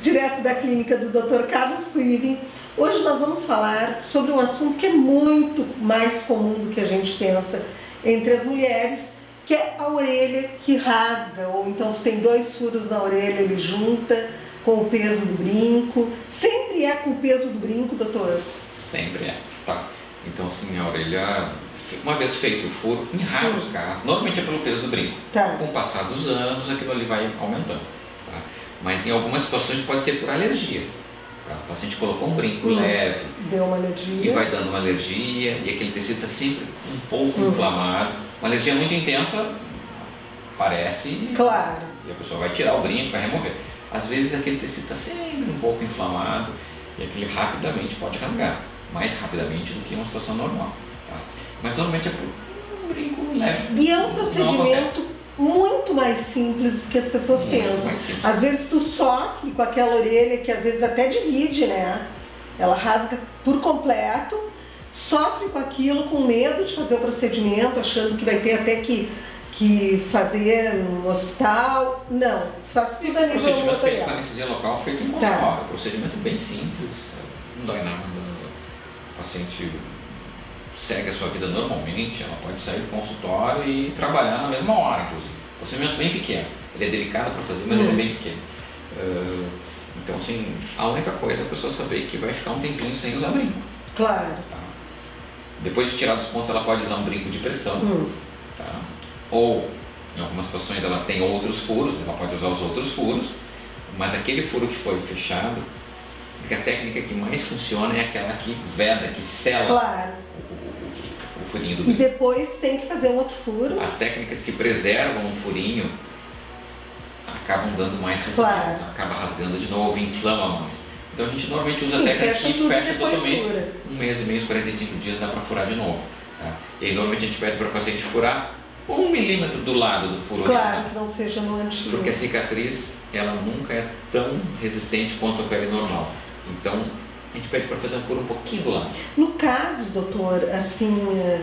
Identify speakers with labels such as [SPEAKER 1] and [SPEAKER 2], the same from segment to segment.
[SPEAKER 1] direto da clínica do Dr. Carlos Quiven. Hoje nós vamos falar sobre um assunto que é muito mais comum do que a gente pensa entre as mulheres, que é a orelha que rasga, ou então tu tem 2 furos na orelha, ele junta com o peso do brinco. Sempre é com o peso do brinco, doutor?
[SPEAKER 2] Sempre é, tá. Então, assim, a orelha, uma vez feito o furo, em raros casos, normalmente é pelo peso do brinco.
[SPEAKER 1] Tá.
[SPEAKER 2] Com o passar dos anos, aquilo ali vai aumentando. Tá? Mas em algumas situações pode ser por alergia. Tá? O paciente colocou um brinco leve,
[SPEAKER 1] deu uma alergia,
[SPEAKER 2] e vai dando uma alergia, e aquele tecido está sempre um pouco inflamado. Uma alergia muito intensa, parece,
[SPEAKER 1] claro,
[SPEAKER 2] e a pessoa vai tirar o brinco, vai remover. Às vezes aquele tecido está sempre um pouco inflamado, e aquele rapidamente pode rasgar. Mais rapidamente do que uma situação normal, tá? Mas normalmente é por um brinco leve.
[SPEAKER 1] E é um procedimento muito mais simples do que as pessoas pensam. Às vezes tu sofre com aquela orelha que às vezes até divide, né? Ela rasga por completo, sofre com aquilo, com medo de fazer o procedimento, achando que vai ter até que fazer no hospital. Não, faz tudo a nível
[SPEAKER 2] procedimento feito com
[SPEAKER 1] material.
[SPEAKER 2] anestesia local, feito em consultório. Procedimento bem simples, não dói nada. O paciente segue a sua vida normalmente, ela pode sair do consultório e trabalhar na mesma hora, inclusive. Procedimento bem pequeno. Ele é delicado para fazer, mas ele é bem pequeno. Então, assim, a única coisa é a pessoa saber que vai ficar um tempinho sem usar brinco.
[SPEAKER 1] Claro.
[SPEAKER 2] Tá? Depois de tirar dos pontos, ela pode usar um brinco de pressão. Tá? Ou, em algumas situações, ela tem outros furos, ela pode usar os outros furos, mas aquele furo que foi fechado, porque a técnica que mais funciona é aquela que veda, que sela o furinho do brinco.
[SPEAKER 1] E depois tem que fazer um outro furo.
[SPEAKER 2] As técnicas que preservam um furinho acabam dando mais resultado, acaba rasgando de novo, inflama mais. Então a gente normalmente usa a técnica que fecha totalmente. 1 mês e meio, 45 dias dá para furar de novo. Tá? E aí normalmente a gente pede para o paciente furar 1 milímetro do lado do furo original.
[SPEAKER 1] Claro, que não seja no antigo.
[SPEAKER 2] Porque a cicatriz, ela nunca é tão resistente quanto a pele normal. Então, a gente pede para fazer um furo um pouquinho do lado.
[SPEAKER 1] No caso, doutor, assim,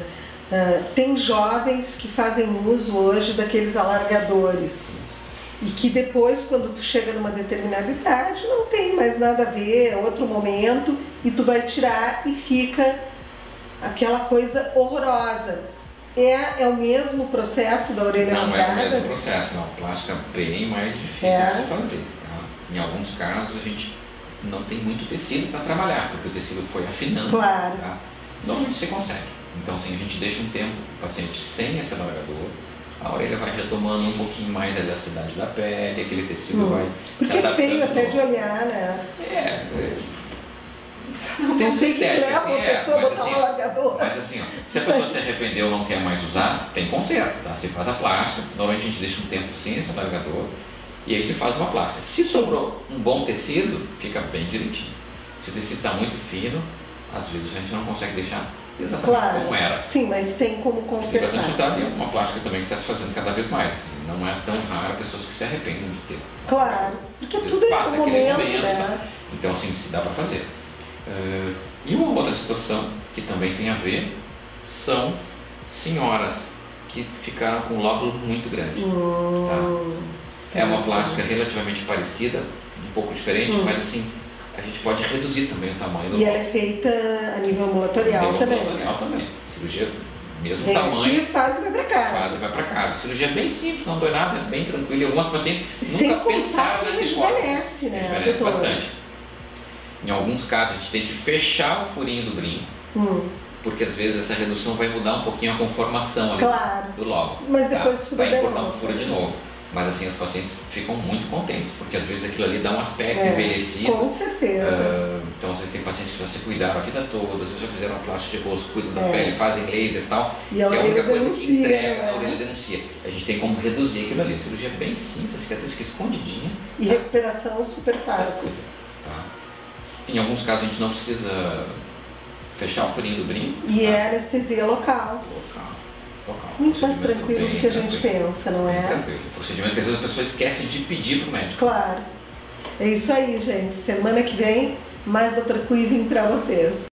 [SPEAKER 1] tem jovens que fazem uso hoje daqueles alargadores. E que depois, quando tu chega numa determinada idade, não tem mais nada a ver, é outro momento, e tu vai tirar e fica aquela coisa horrorosa. É o mesmo processo da orelha rasgada?
[SPEAKER 2] Não é o mesmo processo, não. Plástica é bem mais difícil de se fazer. Tá? Em alguns casos, a gente não tem muito tecido para trabalhar, porque o tecido foi afinando.
[SPEAKER 1] Claro.
[SPEAKER 2] Tá? Normalmente você consegue. Então, assim, a gente deixa um tempo o paciente sem esse alargador, a orelha vai retomando um pouquinho mais a elasticidade da pele, aquele tecido vai
[SPEAKER 1] porque é feio até de olhar, né?
[SPEAKER 2] Não tem essa estética, assim,
[SPEAKER 1] mas
[SPEAKER 2] assim, ó, se a pessoa se arrependeu ou não quer mais usar, tem conserto, tá? Você faz a plástica, normalmente a gente deixa um tempo sem esse alargador, e aí se faz uma plástica. Se sobrou um bom tecido, fica bem direitinho. Se o tecido está muito fino, às vezes a gente não consegue deixar exatamente como era.
[SPEAKER 1] Sim, mas tem como consertar.
[SPEAKER 2] Tem bastante cuidado, e é uma plástica também que está se fazendo cada vez mais. Assim, não é tão raro pessoas que se arrependem de ter.
[SPEAKER 1] Claro, porque tudo é no momento, né?
[SPEAKER 2] Então, assim, se dá para fazer. E uma outra situação que também tem a ver são senhoras que ficaram com um lóbulo muito grande. Tá? É uma plástica relativamente parecida, um pouco diferente, mas assim, a gente pode reduzir também o tamanho do lóbulo.
[SPEAKER 1] E ela é feita a nível ambulatorial também?
[SPEAKER 2] Ambulatorial também. Cirurgia mesmo
[SPEAKER 1] vem
[SPEAKER 2] tamanho.
[SPEAKER 1] Aqui faz e vai para casa.
[SPEAKER 2] Faz e vai para casa. Cirurgia bem simples, não dói nada, é bem tranquilo. E algumas pacientes nunca pensaram nessa hipótese.
[SPEAKER 1] Rejuvenesce, né?
[SPEAKER 2] Rejuvenesce bastante. Em alguns casos a gente tem que fechar o furinho do brinco, porque às vezes essa redução vai mudar um pouquinho a conformação ali do lóbulo.
[SPEAKER 1] Mas depois
[SPEAKER 2] vai encurtar um furo de novo. Mas assim, os pacientes ficam muito contentes, porque às vezes aquilo ali dá um aspecto envelhecido.
[SPEAKER 1] Com certeza.
[SPEAKER 2] Então, às vezes tem pacientes que já se cuidaram a vida toda, às vezes já fizeram uma plástica de rosto, cuidam da pele, fazem laser e tal.
[SPEAKER 1] E a única
[SPEAKER 2] coisa que entrega, a orelha denuncia. A gente tem como reduzir aquilo ali. A cirurgia é bem simples, a cicatriz fica escondidinha.
[SPEAKER 1] E recuperação super fácil.
[SPEAKER 2] Tá? Em alguns casos a gente não precisa fechar o furinho do brinco.
[SPEAKER 1] E é anestesia local. Muito mais tranquilo do que a gente pensa, não é?
[SPEAKER 2] Tranquilo. Procedimento que às vezes as pessoas esquecem de pedir para o médico.
[SPEAKER 1] Claro. É isso aí, gente. Semana que vem, mais Dr. Quiven para vocês.